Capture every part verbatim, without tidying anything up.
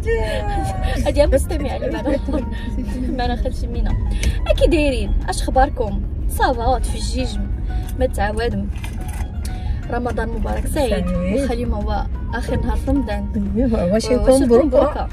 هادي المستمع اللي معنا معنا خالتي مينا. كي دايرين؟ اش اخباركم؟ صافا تفجيج ما تعاودوا. رمضان مبارك سعيد. واخا اليوم هو اخر نهار في رمضان. واش يكون مبروكه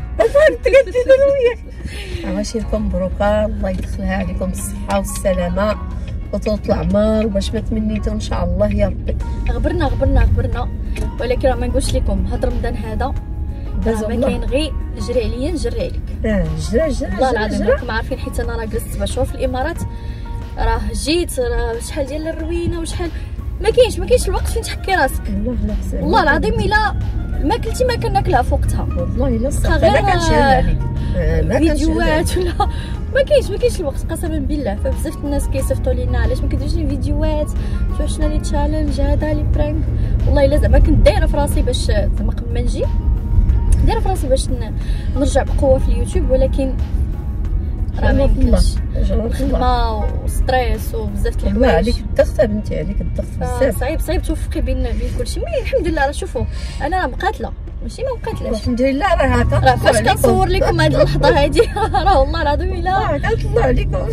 واش يكون مبروكه. الله يدخلها عليكم بالصحه والسلامه وطول العمر باش ما تمنيتو ان شاء الله يا ربي. غبرنا غبرنا غبرنا ولكن راه ما نقولش لكم هاد رمضان هذا ما كاين غير جري عليا نجري عليك. اه جرا جرا والله العظيم راكم عارفين حيت انا راه جلست سبع شهور في الامارات. راه جيت راه شحال ديال الروينه وشحال ما كاينش ما كاينش الوقت فين تحكي راسك. والله العظيم الا ما كلتي ما كناكلها فوقتها. والله الا صافي ما كانش عليك ما فيديوهات ولا ما كاينش ما كاينش الوقت قسما بالله. فبزاف الناس كيصيفطوا لينا علاش ما كديرش لي فيديوهات شوف شنو لي تشالنج هذا لي برانك. والله الا زعما كنت دايره في راسي باش زعما قبل ما نجي دايره في راسي باش نرجع بقوه في اليوتيوب ولكن راه ما يمكنش الخدمه وستريس وبزاف د الحوايج. الله عليك الضغط بنتي عليك الضغط بزاف. صعيب صعيب توفقي بين بين كلشي. مي الحمد لله راه شوفوا انا راه مقاتله ماشي ما مقاتلاش الحمد لله. راه هكا راه فاش كنصور لكم هذه اللحظه هذه راه والله العظيم الا كنطلع عليكم.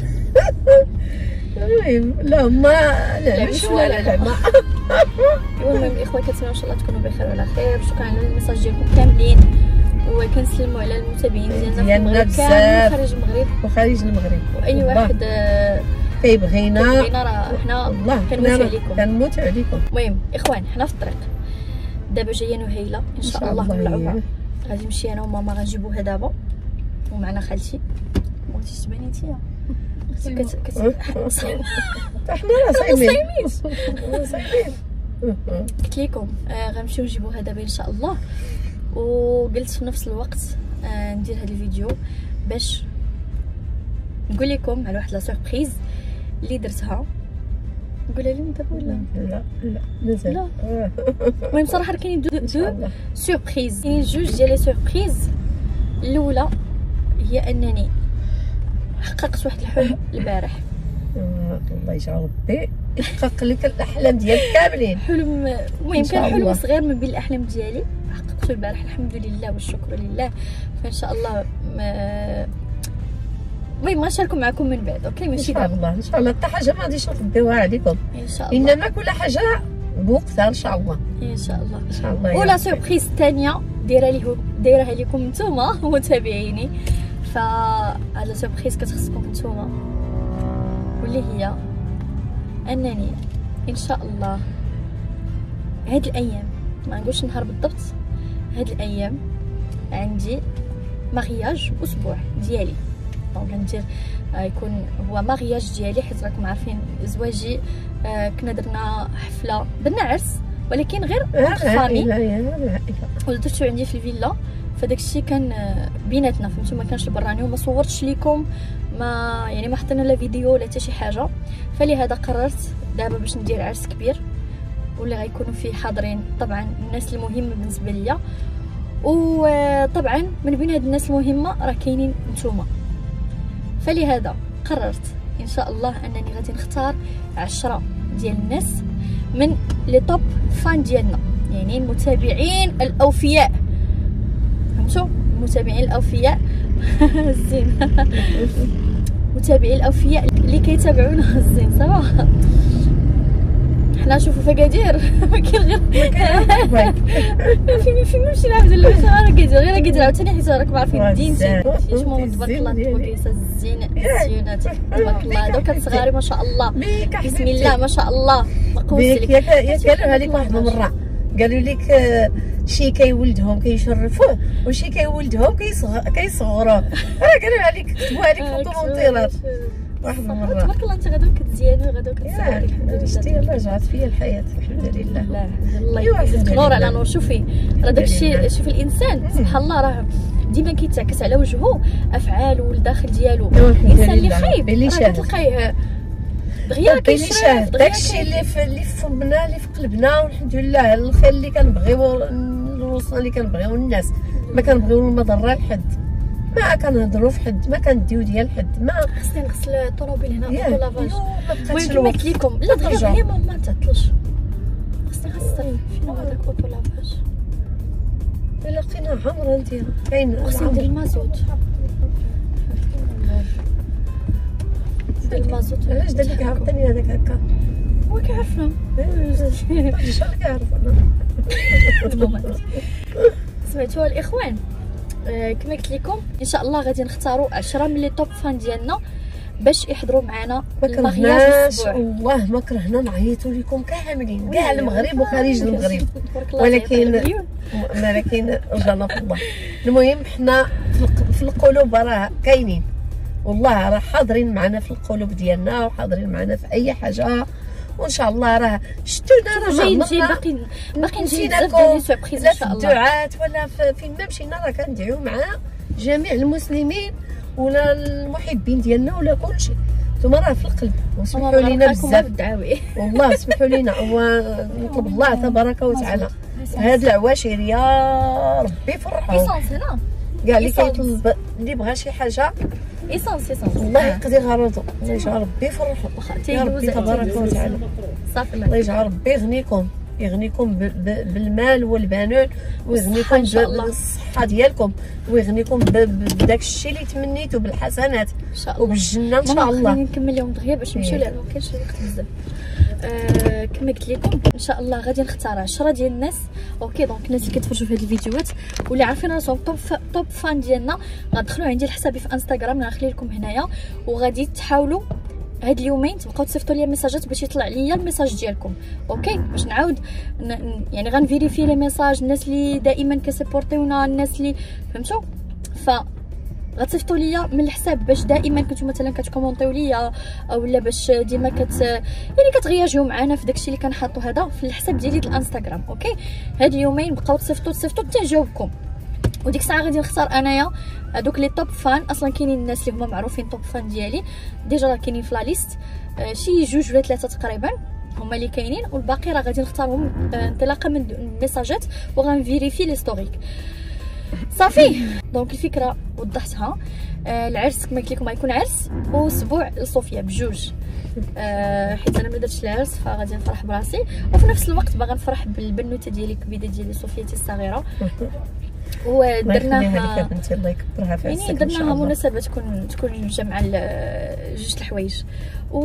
المهم لا ما لا مش ولا لا ما. المهم الاخوه كنتمنى ان شاء الله تكونوا بخير وعلى خير. شكرا على الميساج ديالكم كاملين وكنسلموا على المتابعين ديالنا في المغرب كامل خارج المغرب وخارج المغرب واي واحد كيبغينا كيبغينا راه حنا كنموتوا عليكم كنموتوا عليكم. المهم اخوان حنا في الطريق دابا جايه نهيله ان شاء الله بالعمره. غادي نمشي انا وماما غنجيبوها دابا ومعنا خالتي. بغيتي تباني نتيا كت كت حنا راه صايمين صايمين. قلت لكم آه غنمشيو نجيبوها دابا ان شاء الله. وقلت في نفس الوقت آه ندير هذا الفيديو باش نقول لكم على واحد لا سوربريز اللي درتها. نقولها لهم دابا ولا لا لا مازال لا؟ المهم صراحه كاينين دو دو سوربريز. كاينين جوج ديال لي سوربريز. الاولى هي انني حققت واحد الحلم البارح. الله يجعل ربي يحقق لك الاحلام ديالك كاملين. حلم المهم كان حلم صغير من بين الاحلام ديالي حققته البارح الحمد لله والشكر لله. فان شاء الله ما المهم غنشاركو معكم من بعد. اوكي ماشي ان شاء الله ان شاء الله حتى حاجه ما غاديش نخبيوها عليكم ان شاء الله. انما كل حاجه بوقتها ان شاء الله ان شاء الله ان شاء الله. ولا سوربريز الثانيه دايره ليه دايرها لكم نتوما متابعيني. فهاد سوربريز كتخصكم نتوما واللي هي انني ان شاء الله هاد الايام ما نقولش نهار بالضبط هاد الايام عندي مارياج اسبوع ديالي. دونك ندير يكون هو مارياج ديالي حيت راكم عارفين زواجي آه كنا درنا حفله درنا عرس ولكن غير فامي ودرتو عندي في الفيلا. فداك الشيء كان بيناتنا فهمتوا ما كانش البراني وما صورتش لكم ما يعني ما حطينا لا فيديو ولا حتى شي حاجه. فلهذا قررت دابا باش ندير عرس كبير واللي غيكونوا فيه حاضرين طبعا الناس المهمه بالنسبه ليا. وطبعا من بين هاد الناس المهمه راه كاينين نتوما. فلهذا قررت ان شاء الله انني غادي نختار عشرة ديال الناس من لي توب فان ديالنا يعني المتابعين الاوفياء فهمتوا المتابعين الاوفياء الزين المتابعين الاوفياء اللي كيتابعونا الزين صراحه. حنا شوفوا فكادير ما كاين غير فين فين نمشي الحمد لله راه كيدير غير كيدير عاوتاني حيت راكم عارفين الدين شي ماما تبارك الله الطباكيسه الزينه الزينات تبارك الله. دوك الصغاري ما شاء الله بسم الله ما شاء الله ما قوس لك. يا قالوا لك واحد المره قالوا لك شي كيولدهم كيشرفوه وشي كيولدهم كيصغروه. راه قالوا عليك كتبوها لك في الكومونتيرات واحد المره. تبارك الله انت غدا كتزياني وغدا كتصغري الحمد لله. شتي الله رجعت فيا الحياه الحمد لله. الله يحفظك نور على نور. شوفي راه داكشي شوفي الانسان سبحان الله راه ديما كيتعكس على وجهه افعاله والداخل ديالو. الانسان اللي خايب راه كتلقايه دغيا كيشرف داكشي اللي في اللي في فمنا اللي في قلبنا والحمد لله الخير اللي كنبغيو الوصله اللي كنبغيو الناس ما كنبغيو المضره لحد ما كنهضروا في حد ما كنديو ديال حد ما خصني نغسل الطوموبيل هنا في لافاج. المهم قلت لكم لا دغيا هي ماما تعطلش خصني نغسل فين هو داك اوطو لافاج الا لقينا عمره نديرها كاين خصني ندير المازوت ندير المازوت. علاش دار لك عاوتاني هذاك هكا هو كيعرفنا شحال كيعرفنا. سمعتوها الاخوان؟ آه كما قلت لكم ان شاء الله غادي نختاروا عشرة من لي توب فان ديالنا باش يحضروا معنا المغياج الاسبوع. والله ما كرهنا نعيطوا لكم كاملين كاع المغرب وخارج المغرب، ولكن ولكن رجعنا في الله. المهم حنا في القلوب راه كاينين والله، راه حاضرين معنا في القلوب ديالنا وحاضرين معنا في اي حاجه، وان شاء الله راه شتونا راه جايين جايين باقي باقي نجي بزاف ديال لي سوربريز ان شاء الله. الدعاء ولا فين ما مشينا راه كندعيو مع جميع المسلمين ولا المحبين ديالنا ولا كلشي. نتوما راه في القلب وسمحوا لينا بزاف والله، سمحوا لينا ونطلب الله تبارك وتعالى هاد العواشر يا ربي فرحوا ايسونس هنا كاع اللي كيطلب اللي بغى شي حاجه ايسونس ايسونس الله يقضي غرضو. الله يجعل ربي يفرحوا يا ربي تبارك وتعالى. صافي الله يجعل ربي يغنيكم يغنيكم بالمال والبنون ويغنيكم بالصحه ديالكم ويغنيكم بداك الشيء اللي تمنيتو بالحسنات ان شاء الله وبالجنه ان شاء الله. خليني نكمل لهم دغيا باش نمشيو لان ما كاينش وقت بزاف. آه كما قلت لكم ان شاء الله غادي نختار عشرة ديال الناس. اوكي دونك الناس اللي كيتفرجوا في هاد الفيديوهات واللي عارفين راسهم توب توب فان ديالنا غتدخلوا عندي لحسابي في انستغرام غنخلي لكم هنايا، وغادي تحاولوا هاد اليومين تبقاو تصيفطوا لي ميساجات باش يطلع ليا الميساج ديالكم. اوكي باش نعاود يعني غنفيريفي لي ميساج الناس اللي دائما كيسيبورتيونا، الناس اللي فهمتوا، ف غتصيفطوا ليا من الحساب باش دائما كنتو مثلا كتكومونطيو ليا اولا باش ديما كت يعني كتغياجيو معنا في داكشي اللي كنحطو هذا في الحساب ديالي ديال الانستغرام. اوكي هاد اليومين بقاو تصيفطوا تصيفطوا حتى نجاوبكم، وديك الساعه غادي نختار انايا هذوك لي توب فان. اصلا كاينين الناس اللي هما معروفين توب فان ديالي ديجا راه كاينين في لا ليست، آه شي جوج ولا ثلاثه تقريبا هما اللي كاينين، والباقي راه غادي نختارهم آه انطلاقا من الميساجات وغنفيريفي لي ستوريك. صافي دونك الفكره وضحتها. آه العرس كما قلت لكم غيكون عرس واسبوع لصوفيا بجوج، آه حيت انا ما درتش العرس فغادي نفرح براسي، وفي نفس الوقت باغا نفرح بالبنوته ديالي الكبيده ديالي صوفيتي الصغيره. ودرناها بنتي الله يكبرها في عزك يعني درناها مناسبه تكون تكون جمع جوج الحوايج. و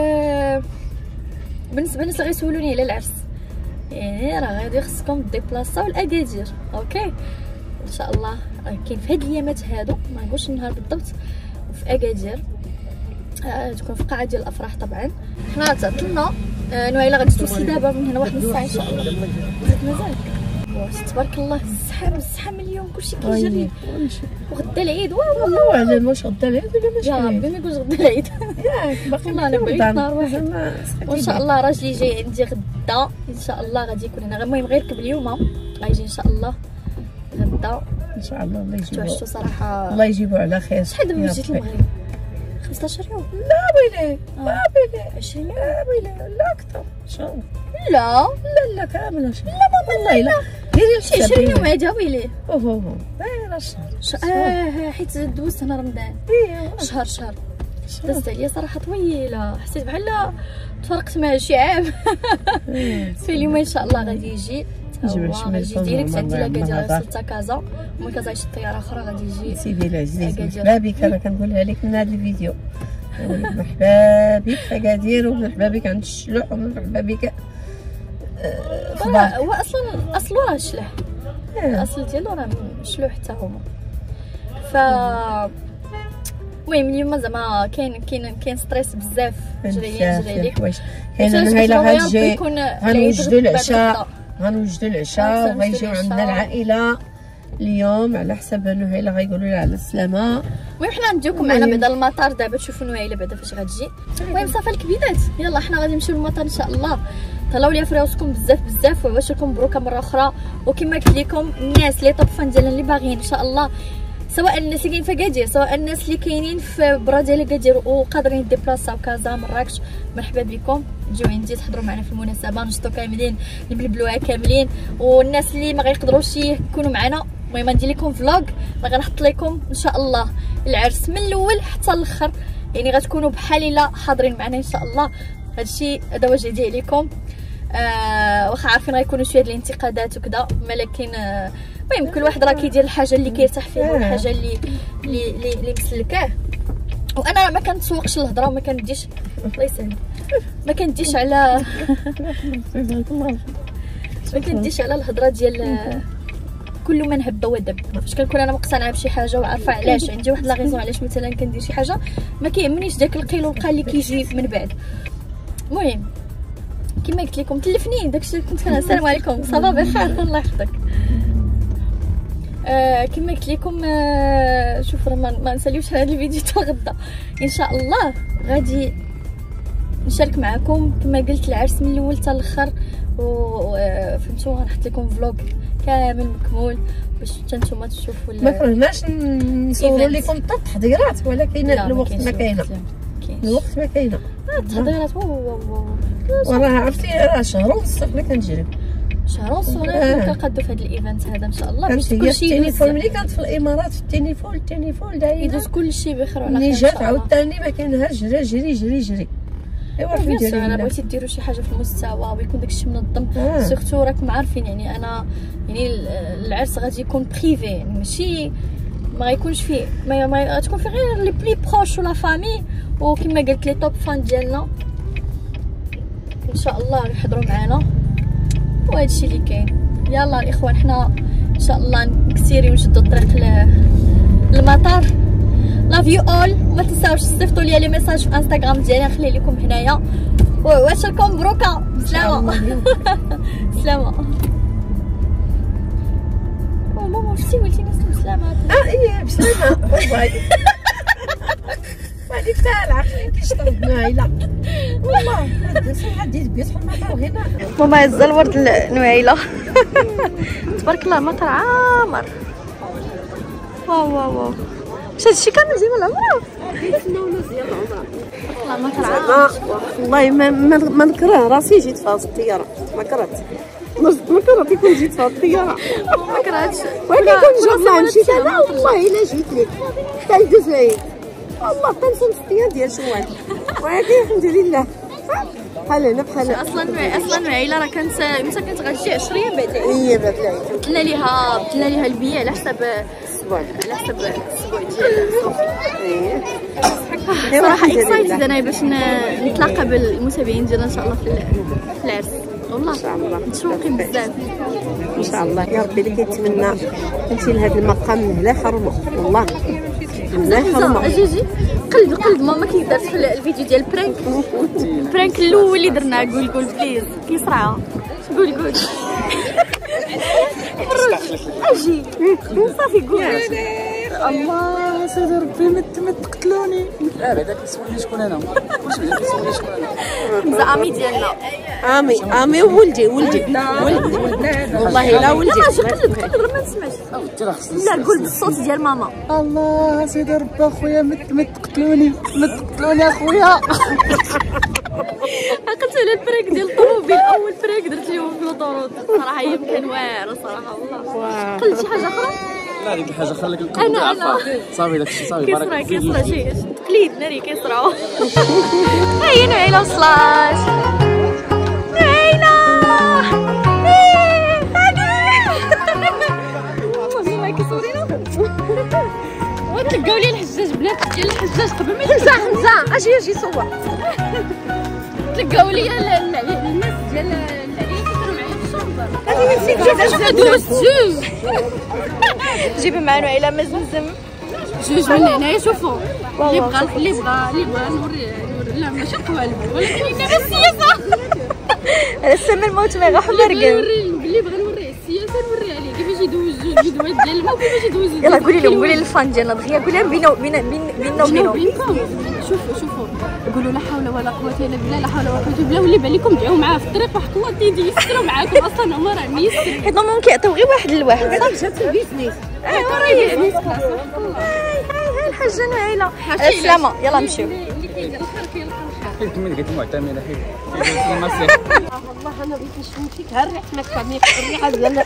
بالنسبه للناس اللي غيسولوني على العرس يعني راه غادي خصكم ديبلاصاو لاكادير. اوكي ان شاء الله كاين في هاد الايامات هادو ما نقولش النهار بالضبط في اكادير، آه تكون في قاعه ديال الافراح. طبعا حنا تعطلنا آه نويلا غادي توصل دابا من هنا واحد الساعه ان شاء الله مازال. تبارك الله الزحام الزحام اليوم كلشي كيجري، وغدا العيد والله اعلم واش غدا العيد ولا ماشي. يا ربي ما يكونش غدا العيد ياك باقي والله انا بغيت نهار واحد. وان شاء الله راجلي جاي عندي غدا ان شاء الله غادي يكون هنا. المهم غير قبل اليوم غيجي ان شاء الله غدا ان شاء الله. الله يجيبو توعشتو صراحه الله يجيبو على خير. شحال دابا جيت المغرب؟ خمسطاش يوم؟ لا ويلي لا ويلي عشرين يوم؟ لا ويلي لا اكثر ان شاء الله. لا لا لا كامل لا والله لا ديري شي عشرين يوم عاد ويلي. اوه اوه دايره الشهر اه حيت دوزت انا رمضان ايوا شهر شهر دازت عليا صراحه طويله، حسيت بحال تفرقت مع شي عام. في اليوم ان شاء الله غادي يجي غادي ديريكت عندي لاكادير غيوصل حتى كازا، ومن كازا يشد طياره اخرى غادي يجي سيدي العزيز. مرحبا بك انا كنقولها لك من هذا الفيديو، مرحبا بك في اكادير ومرحبا بك عند الشلوح ومرحبا بك. هو اصلا اصله راه الشلح، الاصل ديالو راه شلوح حتى هما. ف المهم اليوم زعما كاين كاين كاين ستريس بزاف جري جري ليك. كاين النهايله غتجي غنوجدوا العشاء غنوجدوا العشاء وغيجيو عندنا العائله اليوم على حساب نهيله غيقولوا لها على السلامه. المهم حنا نديوكم معنا بعدا المطار دابا تشوفوا نهيله بعدا فاش غتجي. المهم صافي الكبيدات يلا حنا غادي نمشيو للمطار ان شاء الله. طلعوا لي في راسكم بزاف بزاف وعواشركم مبروكه مره اخرى. وكما قلت لكم الناس اللي طوب فان ديالنا اللي باغيين ان شاء الله، سواء الناس اللي كاينين في اكادير سواء الناس اللي كاينين في برا ديال اكادير وقادرين يديبلاصاو كازا مراكش، مرحبا بكم تجيو عندي تحضروا معنا في المناسبه نشطوا كاملين نبلبلوها كاملين. والناس اللي ما غيقدروش يكونوا معنا المهم ندير لكم فلوغ ما غنحط لكم ان شاء الله العرس من الاول حتى الاخر، يعني غتكونوا بحال الا حاضرين معنا ان شاء الله. هادشي هذا واش دي عليكم. آه واخا عارفين غيكونوا شويه ديال الانتقادات وكذا، ولكن آه المهم كل واحد راه كيدير الحاجه اللي كيرتاح فيها والحاجه اللي اللي اللي مسلكاه. وانا ما كنتسوقش الهضره وما كنديش الله يسهل ما كنديش على ما كنديش على الهضره ديال كل من هب ودب. فاش كنكون انا مقتنعه بشي حاجه وعارفه علاش عندي واحد لا غيزون علاش مثلا كندير شي حاجه، ما كيهمنيش داك القيل والقال اللي كيجي من بعد. المهم كما قلت لكم تلفني داكشي اللي كنت كنهضر. السلام عليكم صافا بخير الله يحفظك. آه كما قلت لكم آه شوف راه ما نساليوش هذا الفيديو حتى غدا ان شاء الله غادي نشارك معكم كما قلت العرس من الاول حتى الاخر، وفهمتوا غنحط لكم فلوغ كامل مكمول باش حتى نتوما تشوفوا. ما كرهناش نصوروا لكم التحضيرات، ولكن الوقت ما كاينه الوقت ما كاينه التحضيرات. وراه عرفتي راه شهر ونص حنا كنجريو شهر ونص ولا كنقادو في هذا الايفنت هذا ان شاء الله باش كلشي التليفون ملي كانت في الامارات في التليفون التليفون داير يدوز كلشي بخير وعلى خير. ملي جات عاوتاني ما كاينها جري جري جري جري. ايوا بيان انا بغيتي ديروا شي حاجه في المستوى ويكون داكشي منظم. آه. سورتو راكم عارفين يعني انا يعني العرس غادي يكون بريفي، يعني ماشي ما غيكونش فيه ما, ما غتكون فيه غير لي بلي بروش ولا فامي، وكما قلت لي توب فان ديالنا ان شاء الله يحضروا معنا وهذا الشيء اللي كاين. يلا الاخوان حنا ان شاء الله نكسيري ونشدوا الطريق للمطار. لاف يو اول. ما تنساوش تصيفطوا لي لي ميساج في انستغرام ديالي نخلي لكم هنايا. واش راكم مبروكه بسلامه سلامه. او ماما شتي قلتي ناس بسلامه. اه ايه بسلامه باي هذيك تاع العقل كيشطب نعيله والله عندي البيت في المطار هنا. ماما هزه الورد لنعيله تبارك الله المطار عامر. واو واو واو واش هادشي كامل ديال العمره؟ نونس ديال العمره والله المطار عامر. والله ما ما نكره راسي جيت في هذه الطياره ما كرهت ما كرهت يكون جيت في هذه الطياره ما كرهتش ولكن كون جبنا مشيت انا والله الا جيت لك حتى ندوز العيد والله كنصوم ستيام ديال شوال ولكن الحمد لله بحال هنا بحال اصلا اصلا عائله راه كانت متى كانت غتجي عشرين بعد العيد. هي بعد العيد بدلنا ليها بدلنا ليها البيع على حساب الاسبوع على حساب الاسبوع ديال صوفي. ايه صراحه اكسايتد انا باش نتلاقى بالمتابعين ديالنا ان شاء الله في العرس. والله ان شاء الله متشوقين بزاف ان شاء الله. يا ربي اللي كيتمنى انت لهذا المقام مهلا يحرمو والله مهلا يحرمو. اجي قلب قلب ماما كي درت في الفيديو ديال البرانك البرانك الاول اللي درناه. قول قول بليز كيصرعها قول قول اجي صافي قول. الله سيدي ربي ما تقتلوني. لا بعدا كيسولني شكون انا واش بعدا كيسولني شكون انا. زعامي ديالنا امي امي وولدي ولدي ولدي والله لا ولدي. لا قلب قلب ما نسمعش. لا قول بالصوت ديال ماما. الله سيدي ربي اخويا ما تقتلوني ما تقتلوني اخويا. عقلت على البريك ديال الطوموبيل اول بريك درت لهم في الاوتورود صراحه هي كان واعره صراحه والله. قلت شي حاجه اخرى؟ لا ديك الحاجه خليك الكل انا انا صافي داكشي صافي بارك الله فيك. كيصرا شي تقليد ناري كيصراو. هاي نعيله وصلات نعيله والله ما كيصورينا. وتلقاو لي الحجاج بنات ديال الحجاج قبل ما حمزه حمزه اجي اجي صور. تلقاو لي الناس ديال العريس كانوا معايا في الشومبر. هذه نسيت دوزت جوج جيبي معنا عيله ما زمزم جوج من هنايا. شوفوا اللي بغى اللي بغى اللي بغى نوري لا ماشي قوالب ولكن انما السياسه هذا السم الموت ما يروح مرقم. اللي بغى نوريه السياسه نوريها ليه كيفاش يدوز الفيديوهات ديال الماء وكيفاش يدوز. يلا قولي لهم قولي للفان ديالنا دغيا قولي لهم بينا بينا بينا وبينكم. شوفوا شوفوا قولوا لا حول ولا قوه الا بالله لا حول ولا قوه الا بالله. واللي بان لكم دعوا معاه في الطريق واحد الله تيجي يسروا معاكم اصلا هما راه ميسر حيت ماما كيعطيو غير واحد لواحد صافي جات البيزنس. ايوا راه بيزنس هاي هاي الحاجه نعيله السلامه. يلا نمشيو. اللي كيدير الخير كيلقى الخير. حيت من قلت معتمده حيت والله انا بغيت نشم فيك ها الريحه ما كفاني الريحه ديال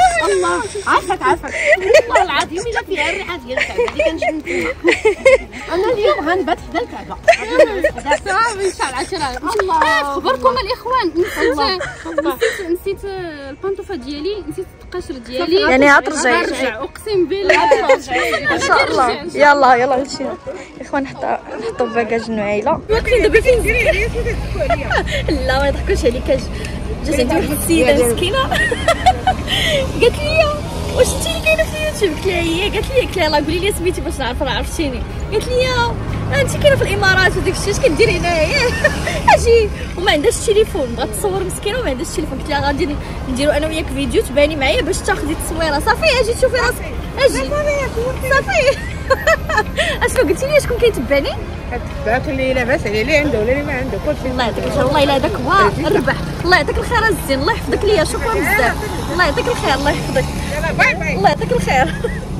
الله عافاك عافاك والله العظيم الا فيها الريحه ديال الكعبه اللي كنشم فيها انا اليوم غنبات حدا الكعبه صافي ان شاء الله عشرة. الله خبركم الاخوان، نسيت نسيت نسيت البانطوفه ديالي، نسيت القشر ديالي، يعني غترجعي غنرجع اقسم بالله ان شاء الله. يلا يلا نمشيو اخوان، نحطوا نحطوا باكاج نعيله. واقفين دابا فين؟ لا ما يضحكوش عليك. جات عندي واحد السيده مسكينه قالت لي واش انت اللي كاينه في اليوتيوب؟ قلت لها هي. قالت لي قلت لها يلاه قولي لي سميتي باش نعرف راه عرفتيني. قالت لي انت كاينه في الامارات وداك الشيء، اش كديري هنايا؟ اجي وما عندهاش التليفون، بغات تصور مسكينه وما عندهاش التليفون. قلت لها غادي نديرو انا وياك فيديو تباني معايا باش تاخذي التصويره. صافي اجي تشوفي راسك اجي صافي. اشنو قلتي لي؟ شكون كيتبعني؟ كتبعك اللي لاباس عليه، اللي عنده ولا اللي ما عنده كلشي. الله يعطيك الخير. والله الا هذاك هو الربح. الله يعطيك الخير الزين، الله يحفظك ليا. شكرا بزاف. الله يعطيك الخير، الله يحفظك. يلا باي باي. الله يعطيك الخير.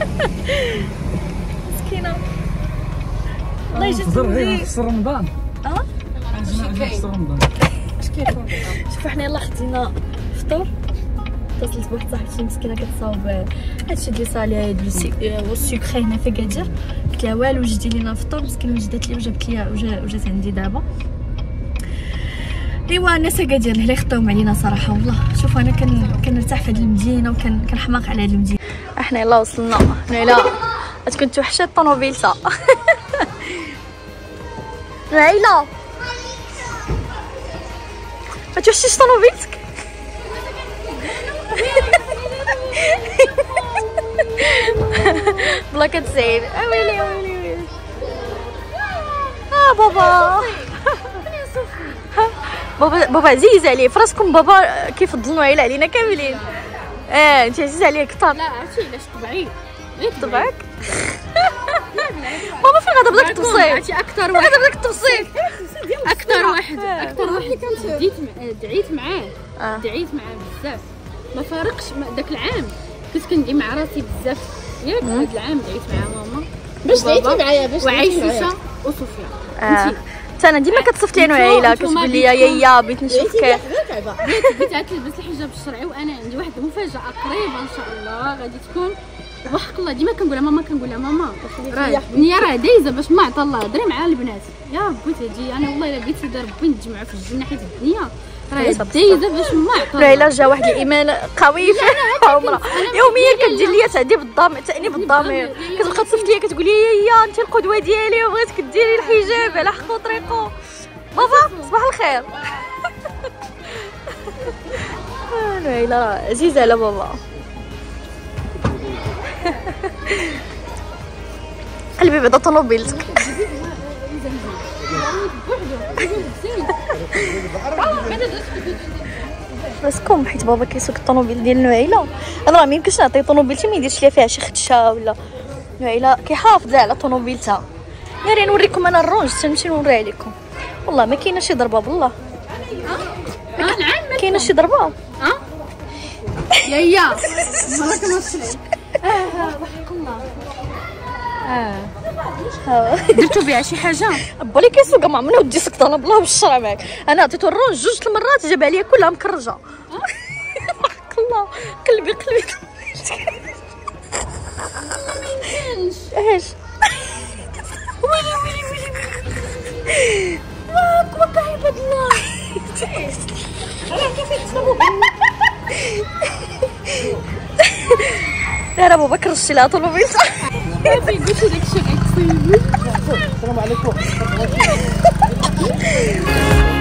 مسكينه الله يجازيك. خص رمضان. اه خص رمضان. اش كيكون؟ شوفوا حنا يلاه خدينا فطور. اتصلت بواحد صاحبتي مسكينه كتصاوب هادشي ديال صالي والسكري هنا في كادير. قلت لها والو وجدي لينا فطور. مسكينه وجدات لي وجابت لي وجات عندي دابا. ايوا الناس كادير اللي خطاوهم علينا صراحه. والله شوفوا انا كن كنرتاح في هذه المدينه وكن كنحماق على هذه المدينه. احنا يلاه وصلنا. نعيله كنت وحشه الطوموبيلتا. نعيله ما توحشيش طوموبيلتك؟ بلا كتسعيد. اويلي اويلي اويلي. اه بابا بابا بابا عزيز عليه. فراسكم بابا كيفضل نعيله علينا كاملين. اه انت عزيز عليه كثر. لا عرفتي علاش طبعي طبعك. ماما فين غادا بداك التوصيل؟ عرفتي اكثر واحد بداك التوصيل اكثر واحد اكثر واحد ديت دعيت معاه آه. دعيت معاه بزاف. ما فارقش داك العام كنت كندعي مع راسي بزاف ياك. هاد العام دعيت مع ماما باش دعيتي معايا باش وعيسوشه وصوفيا. اه حتى انا ديما كتصيفط لي نعيله كتقول لي يا يا بغيت نشوفك. بغيت عاد تلبس الحجاب الشرعي وانا عندي واحد المفاجاه قريبه ان شاء الله غادي تكون. وحق الله ديما كنقولها ماما كنقولها ماما راه الدنيا راه دايزه باش ما عطا الله هضري مع البنات. يا ربي تجي انا والله الا بغيت يدار ربي نتجمعوا في الجنه حيت الدنيا راه دايزه باش ما عطا الله. نعيله جا واحد الايمان قوي في عمرها. يوميا كدير لي تعدي بالضمير تانيب الضمير. كتبقى تصيفط لي كتقول لي يا انت القدوه ديالي وبغيتك ديري الحجاب على حق وطريقه. بابا صباح الخير. نعيله عزيزه على بابا. قلبي بعدا طوموبيلتك. راسكم حيت بابا كيسوق الطوموبيل ديال نعيله. انا راه ميمكنش نعطيه طوموبيلتي ما يديرش ليها فيها شي خدشه ولا. نعيله كيحافظ على طوموبيلتها. ناري نوريكم انا الرونج تنمشي نوريها لكم. والله ما كاينه شي ضربه بالله. كاينه شي ضربه. اه يا يا مرك ما تسلم. اه وحق الله. اه درتو بها شي حاجه؟ با اللي كيسوق مع منو ودي سكت انا بالله بالشرع معاك. انا عطيتو الرونج جوج المرات جاب عليا كلها مكرجه. حق الله قلبي قلبي. ايش ويلي ويلي ويلي ويلي واك واك عباد الله. يا راه بابا كرشتي لها طوموبيلتها. صافي قلتي داكشي غيتصيب. السلام عليكم.